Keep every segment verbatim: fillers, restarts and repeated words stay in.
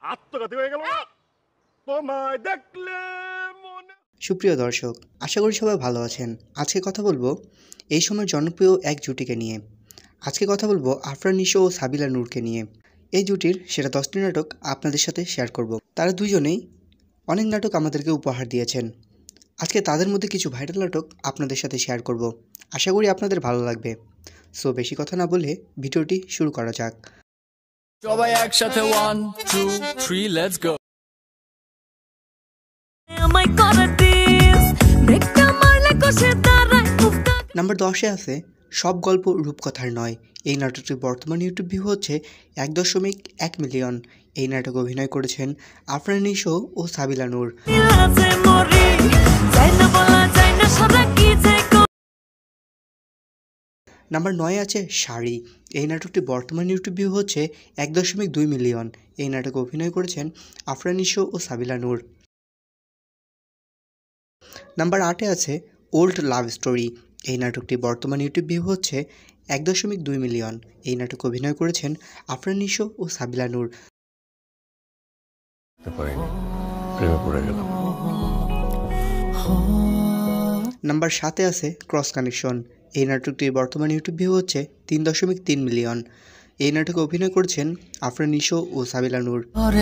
আত্মঘাতী হয়ে গেল না তোমায় দেখলে মনে। সুপ্রিয় দর্শক, আশা করি সবাই ভালো আছেন। আজকে কথা বলবো এই সময় জনপ্রিয় এক জুটিকে নিয়ে। আজকে কথা বলবো আফরান নিশো ও সাবিলা নূরকে নিয়ে। এই জুটির সেরা দশটি নাটক আপনাদের সাথে শেয়ার করব। তারা দুজনেই অনেক নাটক আমাদেরকে উপহার দিয়েছেন। আজকে তাদের মধ্যে কিছু ভাইরাল নাটক আপনাদের সাথে শেয়ার করব। আশা করি আপনাদের ভালো লাগবে। সো বেশি কথা না বলে ভিডিওটি শুরু করা যাক। সবাই একসাথে one two three let's go. Number দশে আছে সব গল্প রূপকথার নয়। এই নাটকটির বর্তমান ইউটিউব ভিউ হচ্ছে এক দশমিক এক মিলিয়ন। এই নাটকে অভিনয় করেছেন আফরান নিশো ও সাবিলা নূর। নাম্বার নয় আছে শাড়ি। এই নাটকটি বর্তমান ইউটিউব ভিউ হচ্ছে এক দশমিক দুই মিলিয়ন। এই নাটকে অভিনয় করেছেন আফরান নিশো ও সাবিলা নূর। নাম্বার আটে আছে ওল্ড লাভ স্টোরি। এই নাটকটি বর্তমান ইউটিউব ভিউ হচ্ছে এক দশমিক দুই মিলিয়ন। এই নাটকে অভিনয় করেছেন আফরান নিশো ও সাবিলা নূর। নাম্বার সাতে আছে ক্রস কানেকশন। এই নাটকটির বর্তমান ইউটিউব ভিউ হচ্ছে তিন দশমিক তিন মিলিয়ন। এই নাটকে অভিনয় করেছেন আফরান নিশো ও সাবিলা নূর।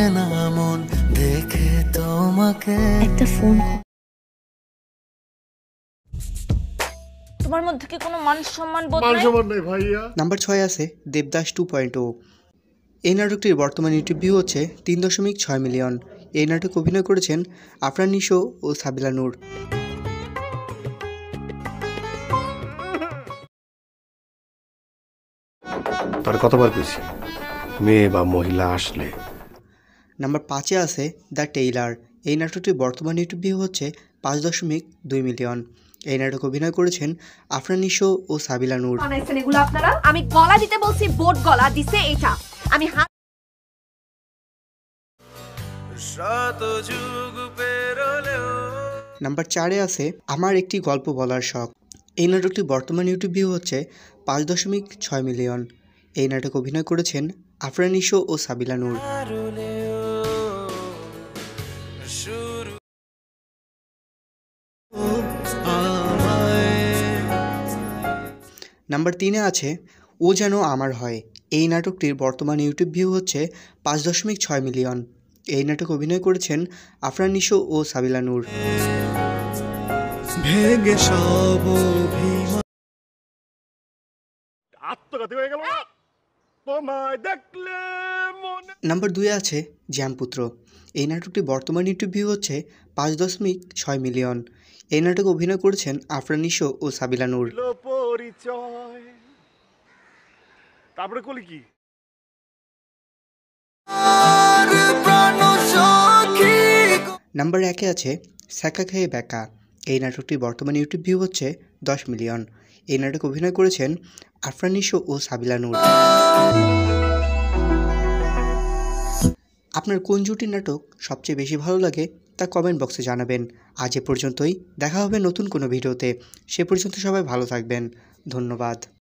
তোমার মধ্যে কি কোনো মান সম্মান বোধ মান নাই? সম্মান নাই ভাইয়া। নাম্বার ছয় আছে দেবদাস টু পয়েন্ট ও। এই নাটকটির বর্তমান ইউটিউব ভিউ হচ্ছে তিন দশমিক ছয় মিলিয়ন। এই নাটকে অভিনয় করেছেন আফরান নিশো ও সাবিলা নূর। তার কতবার কইছি মেয়ে বা মহিলা আসলে। নাম্বার পাঁচে আছে দ্য টেইলার। এই নাটকটির বর্তমান ইউটিউব ভিউ হচ্ছে পাঁচ দশমিক দুই মিলিয়ন। এই নাটকে অভিনয় করেছেন আফরান নিশো ও সাবিলা নূর। বানাইছেন এগুলো আপনারা? আমি গলা দিতে বলছি, বোট গলা দিছে এটা। আমি হাত নাম্বার চারে আছে আমার একটি গল্প বলার শখ। এই নাটকটি বর্তমান ইউটিউব ভিউ হচ্ছে পাঁচ দশমিক ছয় মিলিয়ন। এই নাটকে অভিনয় করেছেন আফরান নিশো ও সাবিলা নূর। নাম্বার তিনে আছে ও যেন আমার হয়। এই নাটকটির বর্তমান ইউটিউব ভিউ হচ্ছে পাঁচ দশমিক ছয় মিলিয়ন। এই নাটকে অভিনয় করেছেন আফরান নিশো ও সাবিলা নূর। আত্মঘাতী হয়ে গেল না তোমায় দেখলে মনে। নাম্বার দুয়ে আছে জ্যামপুত্র। এই নাটকটি বর্তমান ইউটিউব ভিউ হচ্ছে পাঁচ দশমিক ছয় মিলিয়ন। এই নাটকে অভিনয় করেছেন আফরান নিশো ও সাবিলা নূর। পরিচয় তারপরে কলি কি নাম্বার একে আছে স্যাকা খেয়ে ব্যাকা। এই নাটকটি বর্তমান ইউটিউব ভিউ হচ্ছে দশ মিলিয়ন। এই নাটকে অভিনয় করেছেন আফরান নিশো ও সাবিলা নূর। আপনার কোন জুটির নাটক সবচেয়ে বেশি ভালো লাগে তা কমেন্ট বক্সে জানাবেন। আজ এ পর্যন্তই, দেখা হবে নতুন কোনো ভিডিওতে। সে পর্যন্ত সবাই ভালো থাকবেন। ধন্যবাদ।